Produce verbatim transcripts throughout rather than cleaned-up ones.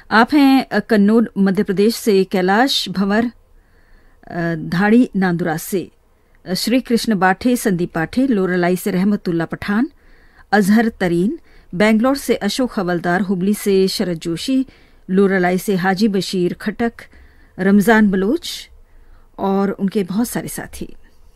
आप हैं कन्नौज मध्य प्रदेश से कैलाश भंवर धाड़ी नांदुरा से, श्री कृष्ण बाठे, संदीप बाठे लोरलाई से रहमतुल्ला पठान, अजहर तरीन बेंगलोर से, अशोक हवलदार हुबली से, शरद जोशी लोरलाई से, हाजी बशीर खटक, रमजान बलोच और उनके बहुत सारे साथी।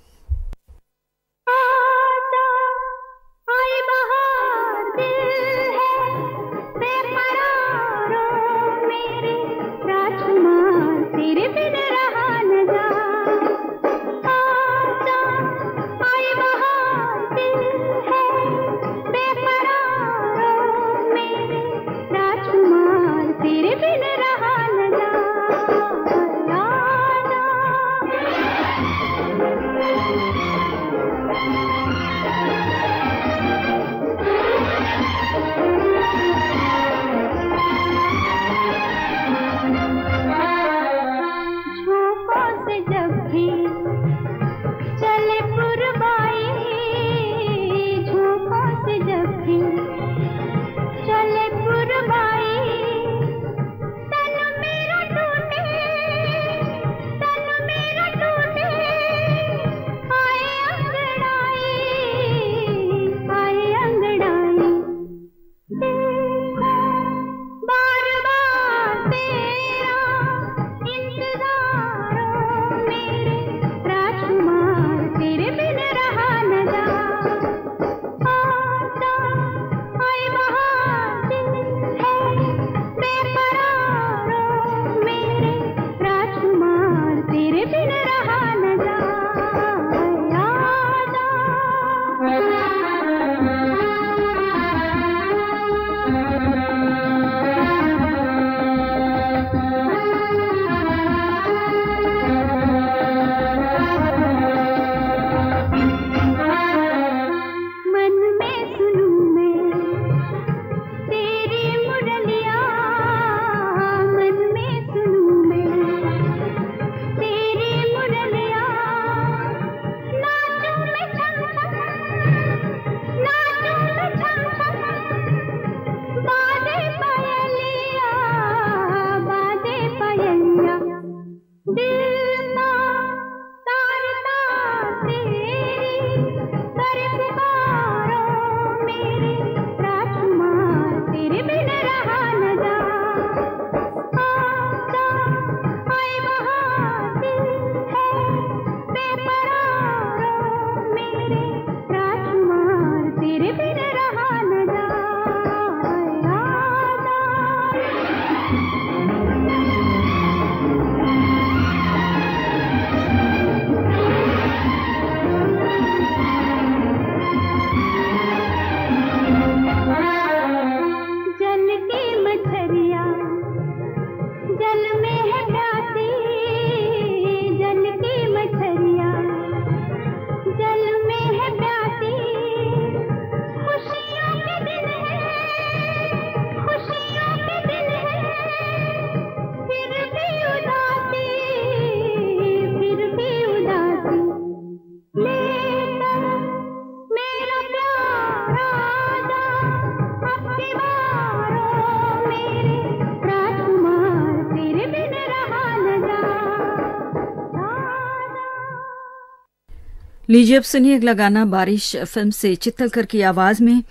लीजिए अब सुनिए अगला गाना बारिश फिल्म से चित्तलकर की आवाज में।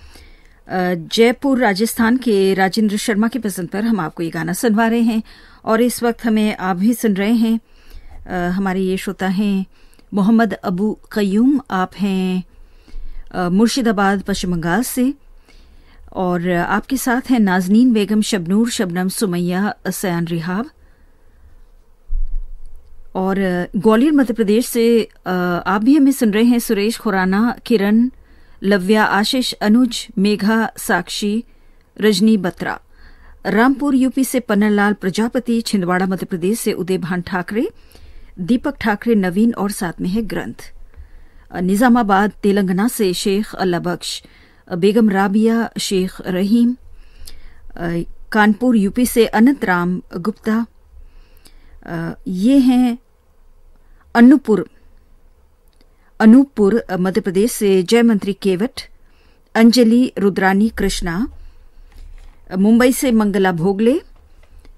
जयपुर राजस्थान के राजेंद्र शर्मा की पसंद पर हम आपको ये गाना सुनवा रहे हैं और इस वक्त हमें आप भी सुन रहे हैं। आ, हमारे ये श्रोता हैं मोहम्मद अबू कयूम, आप हैं मुर्शिदाबाद पश्चिम बंगाल से और आपके साथ हैं नाजनीन बेगम, शबनूर, शबनम, सुमैया, सयान रिहाब और ग्वालियर मध्य प्रदेश से आप भी हमें सुन रहे हैं सुरेश खुराना, किरण, लव्या, आशीष, अनुज, मेघा, साक्षी, रजनी बत्रा। रामपुर यूपी से पन्नालाल प्रजापति, छिंदवाड़ा मध्य प्रदेश से उदय भान ठाकरे, दीपक ठाकरे, नवीन और साथ में है ग्रंथ। निजामाबाद तेलंगाना से शेख अल्लाह बख्श, बेगम राबिया, शेख रहीम। कानपुर यूपी से अनंत राम गुप्ता। ये हैं अनूपुर अनूपपुर मध्य प्रदेश से जयमंत्री केवट, अंजलि, रुद्रानी, कृष्णा। मुंबई से मंगला भोगले,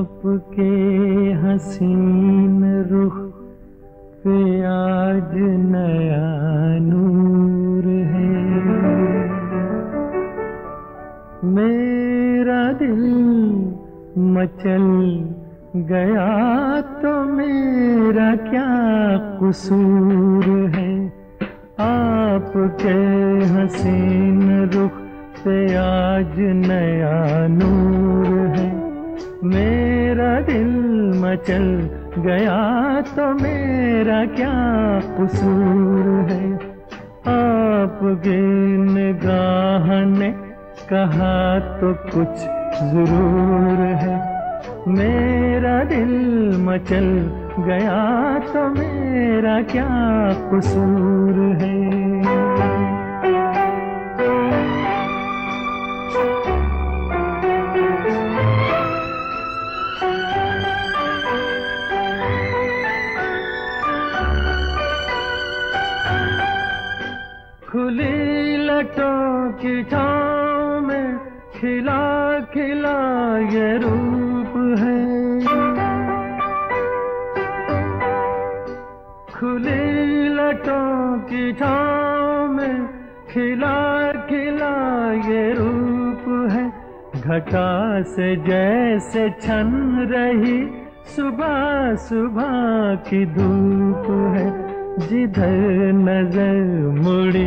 आपके हसीन रुख पे आज नया नूर है। मेरा दिल मचल गया तो मेरा क्या कसूर है। आपके हसीन रुख पे आज नया नूर है। मेरा दिल मचल गया तो मेरा क्या कसूर है। आपकी निगाह ने कहा तो कुछ जरूर है। मेरा दिल मचल गया तो मेरा क्या कसूर है। खुली लटों की छाँव में खिला खिला ये रूप है। खुली लटों की छाँव में खिला खिला ये रूप है। घटा से जैसे छन रही सुबह सुबह की धूप है। जिधर नजर मुड़ी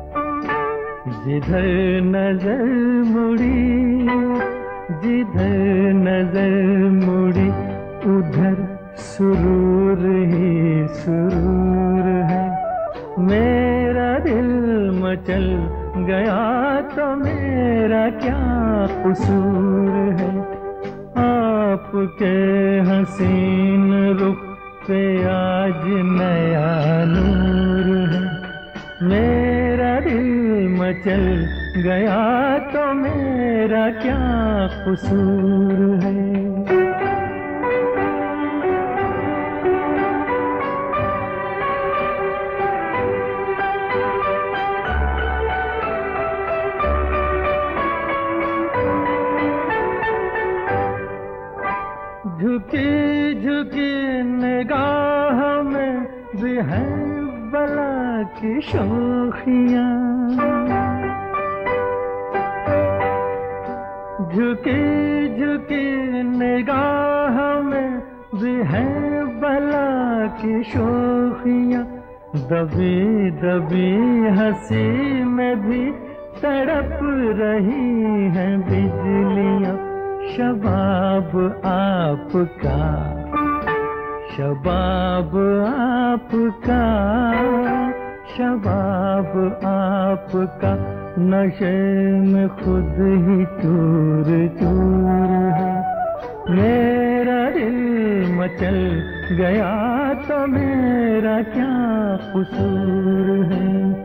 जिधर नजर मुड़ी जिधर नजर मुड़ी उधर सुरूर ही सुरूर है। मेरा दिल मचल गया तो मेरा क्या कसूर है। आपके हसीन रुख पे आज नया नूर है। मेरा दिल मचल गया तो मेरा क्या कसूर है। झुकी झुकी निगाह में भी है बला की शोखियाँ। झुकी झुकी निगाह में भी है बला की शोखियाँ। दबी दबी हंसी में भी तड़प रही हैं बिजलियाँ। शबाब आपका शबाब आपका शबाब आपका नशे में खुद ही चूर चूर है। मेरा दिल मचल गया तो मेरा क्या कसूर है।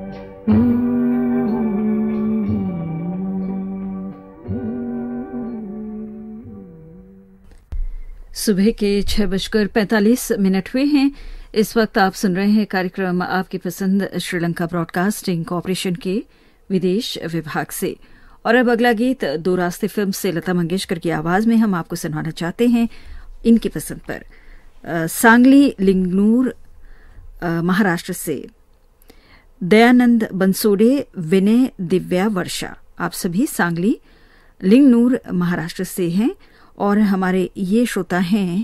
सुबह के छह बजकर पैंतालीस मिनट हुए हैं। इस वक्त आप सुन रहे हैं कार्यक्रम आपकी पसंद श्रीलंका ब्रॉडकास्टिंग कॉरपोरेशन के विदेश विभाग से। और अब अगला गीत दो रास्ते फिल्म से लता मंगेशकर की आवाज में हम आपको सुनाना चाहते हैं इनकी पसंद पर। आ, सांगली लिंगनूर महाराष्ट्र से दयानंद बंसोडे, विनय, दिव्या, वर्षा, आप सभी सांगली लिंगनूर महाराष्ट्र से हैं। और हमारे ये श्रोता हैं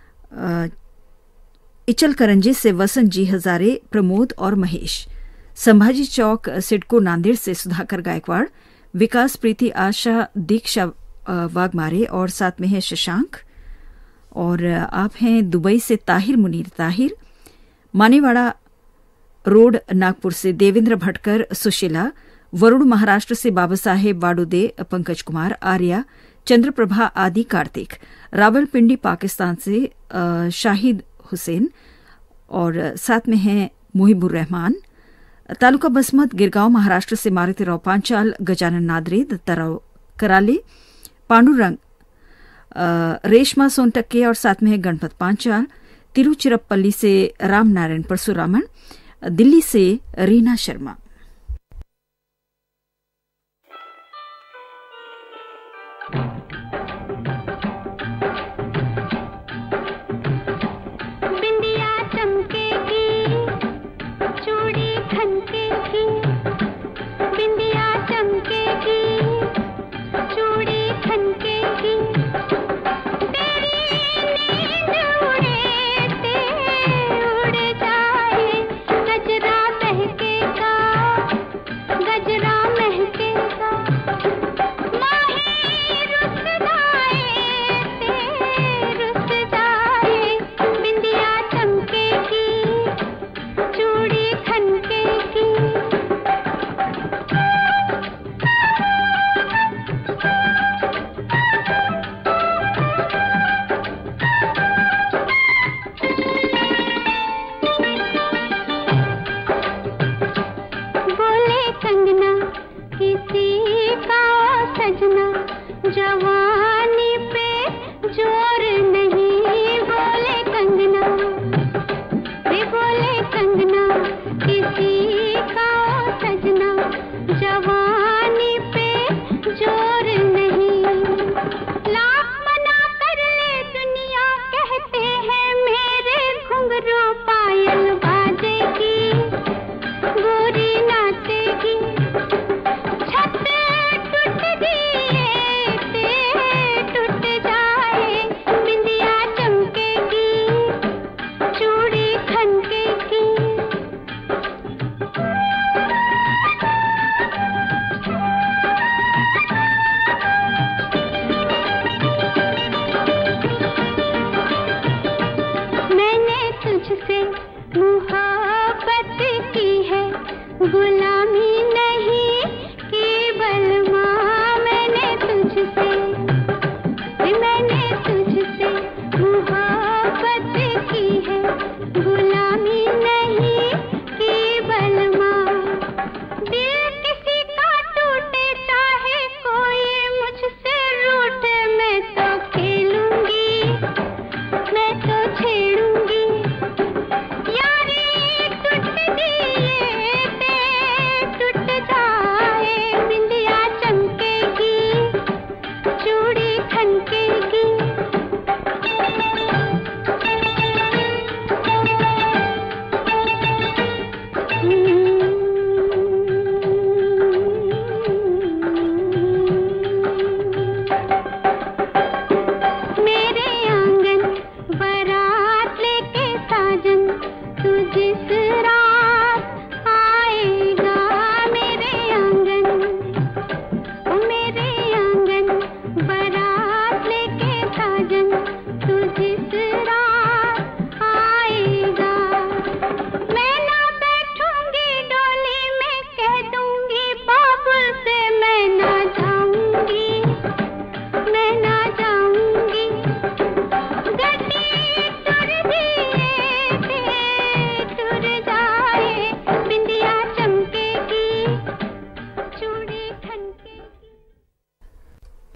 इचल करंजी से वसंत जी हजारे, प्रमोद और महेश। संभाजी चौक सिडको नांदेड़ से सुधाकर गायकवाड़, विकास, प्रीति, आशा, दीक्षा वाघमारे और साथ में है शशांक। और आप हैं दुबई से ताहिर मुनीर ताहिर, मानेवाड़ा रोड नागपुर से देवेंद्र भटकर, सुशीला, वरुण महाराष्ट्र से बाबा साहेब वाडोदे, पंकज कुमार, आर्या, चंद्रप्रभा आदि, कार्तिक, रावलपिंडी पाकिस्तान से शाहिद हुसैन और साथ में हैं मुहिबुर रहमान, तालुका बसमत गिरगांव महाराष्ट्र से मारुतिराव पांचाल, गजानन नादरे, दत्ताराव कराले, पांडुरंग, रेशमा सोनटक्के और साथ में है गणपत पांचाल, तिरुचिरप्पल्ली से राम नारायण परशुरामन, दिल्ली से रीना शर्मा।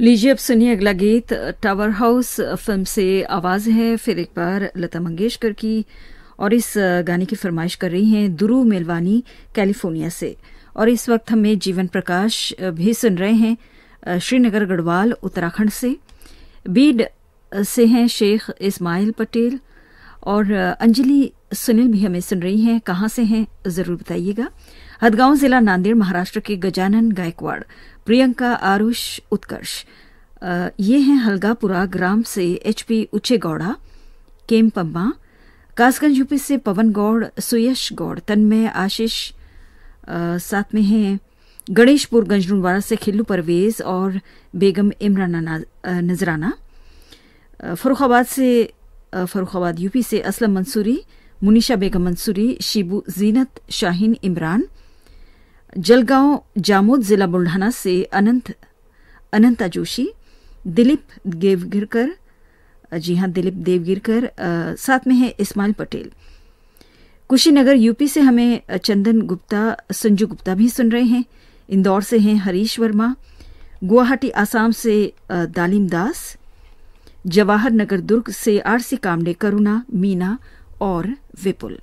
लीजिए अब सुनिए अगला गीत। टावर हाउस फिल्म से आवाज है फिर एक बार लता मंगेशकर की, और इस गाने की फरमाइश कर रही हैं दुरू मेलवानी कैलिफोर्निया से। और इस वक्त हमें जीवन प्रकाश भी सुन रहे हैं श्रीनगर गढ़वाल उत्तराखंड से। बीड से हैं शेख इस्माइल पटेल, और अंजलि सुनील भी हमें सुन रही हैं। कहाँ से हैं जरूर बताइएगा। हदगांव जिला नांदेड़ महाराष्ट्र के गजानन गायकवाड़, प्रियंका आरुष उत्कर्ष, ये हैं हलगापुरा ग्राम से HP Ucchegowda, Kempamma, Kasganj UP से पवन गौड़, सुयश गौड़, तन्मय आशीष, साथ में हैं गणेशपुर गंजनुवाड़ा से खिल्लू परवेज और बेगम इमराना नजराना, फरुखाबाद से फरुखाबाद यूपी से असलम मंसूरी, मुनीशा बेगम मंसूरी, शिबू जीनत शाहीन इमरान, जलगांव जामोद जिला बुल्ढाना से अनंत अनंता जोशी, दिलीप देवगिरकर, जी हां दिलीप देवगिरकर, साथ में है इस्माइल पटेल। कुशीनगर यूपी से हमें चंदन गुप्ता, संजू गुप्ता भी सुन रहे हैं। इंदौर से हैं हरीश वर्मा, गुवाहाटी आसाम से दालिम दास, जवाहर नगर दुर्ग से आरसी कामडे, करुणा, मीना और विपुल।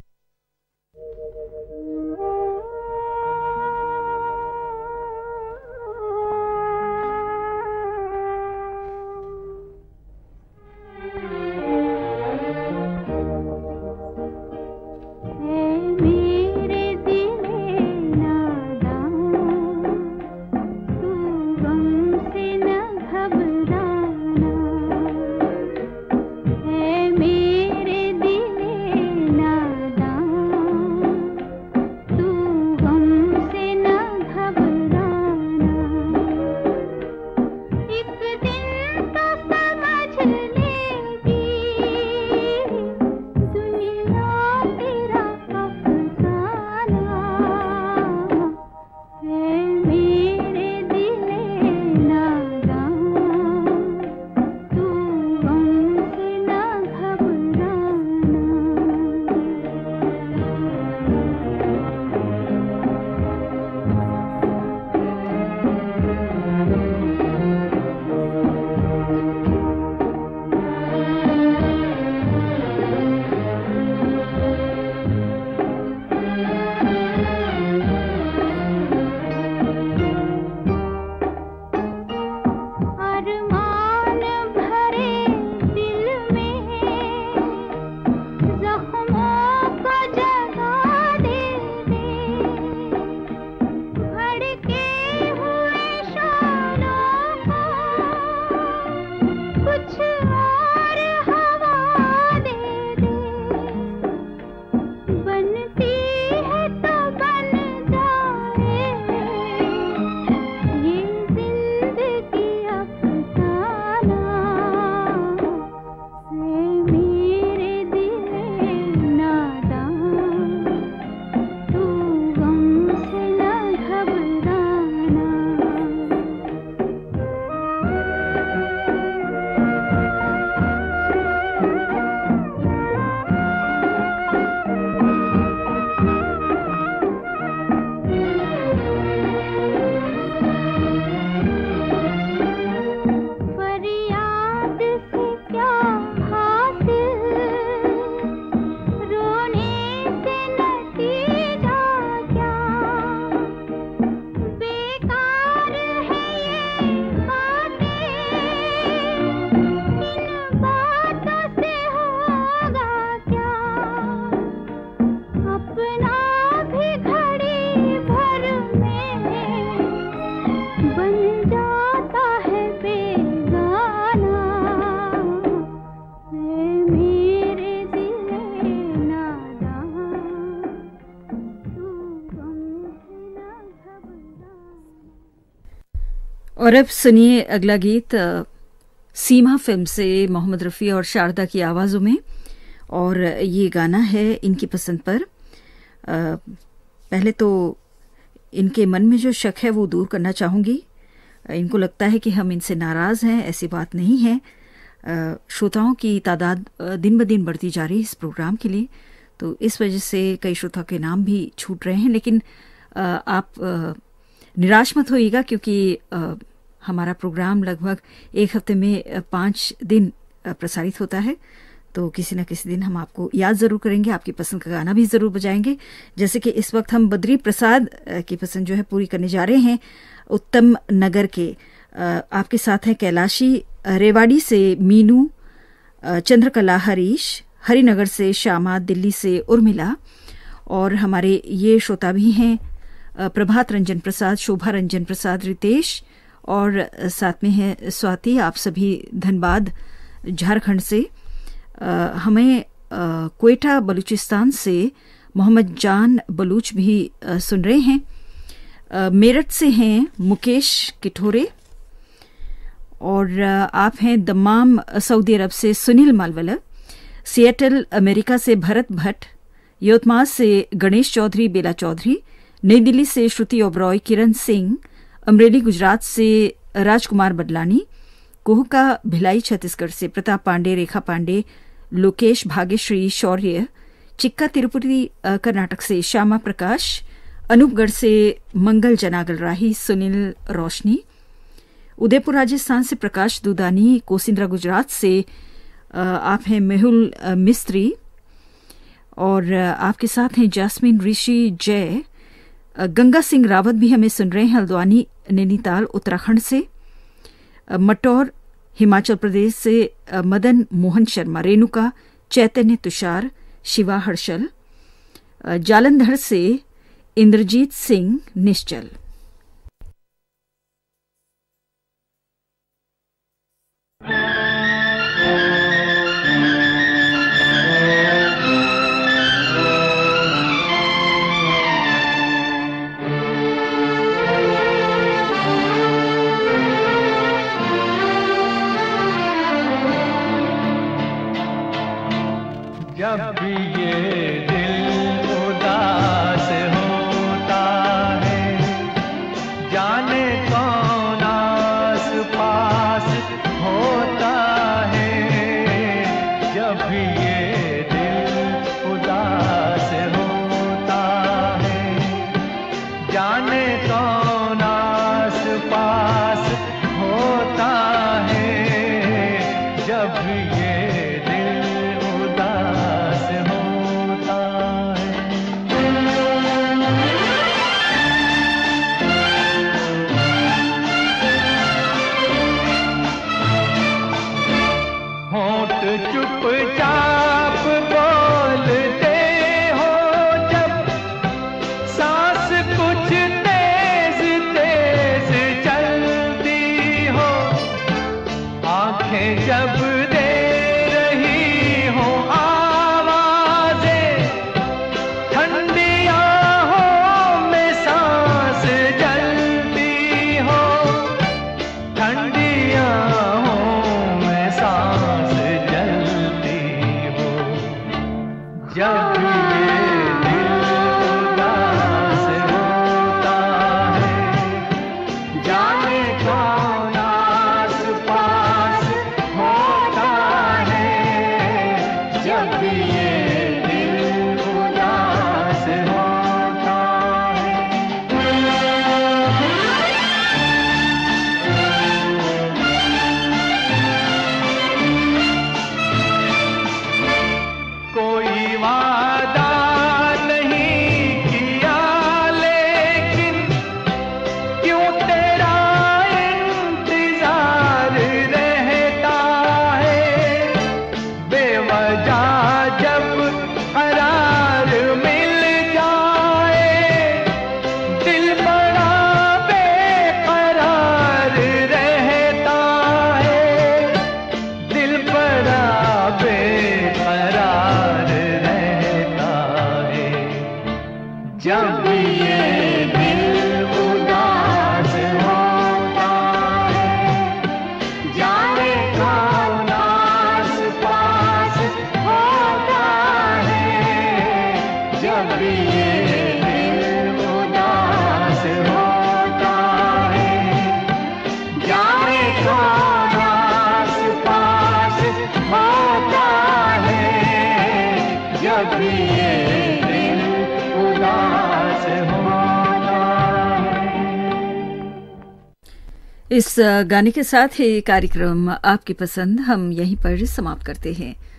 और अब सुनिए अगला गीत सीमा फिल्म से मोहम्मद रफ़ी और शारदा की आवाज़ों में, और ये गाना है इनकी पसंद पर। पहले तो इनके मन में जो शक है वो दूर करना चाहूँगी। इनको लगता है कि हम इनसे नाराज़ हैं, ऐसी बात नहीं है। श्रोताओं की तादाद दिन ब दिन बढ़ती जा रही है इस प्रोग्राम के लिए, तो इस वजह से कई श्रोताओं के नाम भी छूट रहे हैं। लेकिन आप निराश मत होइएगा, क्योंकि हमारा प्रोग्राम लगभग एक हफ्ते में पाँच दिन प्रसारित होता है, तो किसी न किसी दिन हम आपको याद ज़रूर करेंगे, आपकी पसंद का गाना भी ज़रूर बजाएंगे। जैसे कि इस वक्त हम बद्री प्रसाद की पसंद जो है पूरी करने जा रहे हैं, उत्तम नगर के। आपके साथ हैं कैलाशी, रेवाड़ी से मीनू, चंद्रकला हरीश, हरिनगर से श्यामा, दिल्ली से उर्मिला, और हमारे ये श्रोता भी हैं प्रभात रंजन प्रसाद, शोभा रंजन प्रसाद, रितेश, और साथ में है स्वाति। आप सभी धनबाद झारखंड से। आ, हमें आ, क्वेटा बलूचिस्तान से मोहम्मद जान बलूच भी आ, सुन रहे हैं। आ, मेरठ से हैं मुकेश किठोरे, और आ, आप हैं दमाम सऊदी अरब से सुनील मालवला, सिएटल अमेरिका से भरत भट्ट, यवतमाल से गणेश चौधरी, बेला चौधरी, नई दिल्ली से श्रुति ओबरॉय, किरण सिंह, अमरेली गुजरात से राजकुमार बदलानी, कोहका भिलाई छत्तीसगढ़ से प्रताप पांडे, रेखा पांडे, लोकेश, भाग्यश्री, शौर्य, चिक्का तिरुपति कर्नाटक से श्यामा प्रकाश, अनूपगढ़ से मंगल जनागल राही, सुनील रोशनी, उदयपुर राजस्थान से प्रकाश दुदानी, कोसिंद्रा गुजरात से आप हैं मेहुल मिस्त्री, और आपके साथ हैं जास्मिन, ऋषि, जय, गंगा सिंह रावत भी हमें सुन रहे हैं हल्द्वानी नैनीताल उत्तराखंड से, मटौर हिमाचल प्रदेश से मदन मोहन शर्मा, रेणुका, चैतन्य, तुषार, शिवा, हर्षल, जालंधर से इंद्रजीत सिंह, निश्चल। जब भी ये दिल उदास होता है, जाने कौन आस पास होता है। जब भी ये दिल उदास होता है, जाने कौन आस पास होता है। जब भी ये चुपचाप बोलते हो, जब सांस कुछ तेज तेज चलती हो, आंखें जब दे रही हो आवाजें, ठंडी आहों में सांस जलती हो, ठंडी आहों में सांस जब ये दिल उदास होता है, जाने कौन आस पास होता है। जब ये दिल उदास होता कोई वादा नहीं किया, लेकिन क्यों तेरा इंतजार रहता है। बेवजह जब करार मिल जाए, दिल बड़ा बेकरार रहता है। दिल बड़ा बेकरार जब ये दिल उदास होता है, जाने कौन आस पास होता है। जब ये दिल उदास होता है, जाने कौन आस पास होता है। जब ये इस गाने के साथ ही कार्यक्रम आपकी पसंद हम यहीं पर समाप्त करते हैं।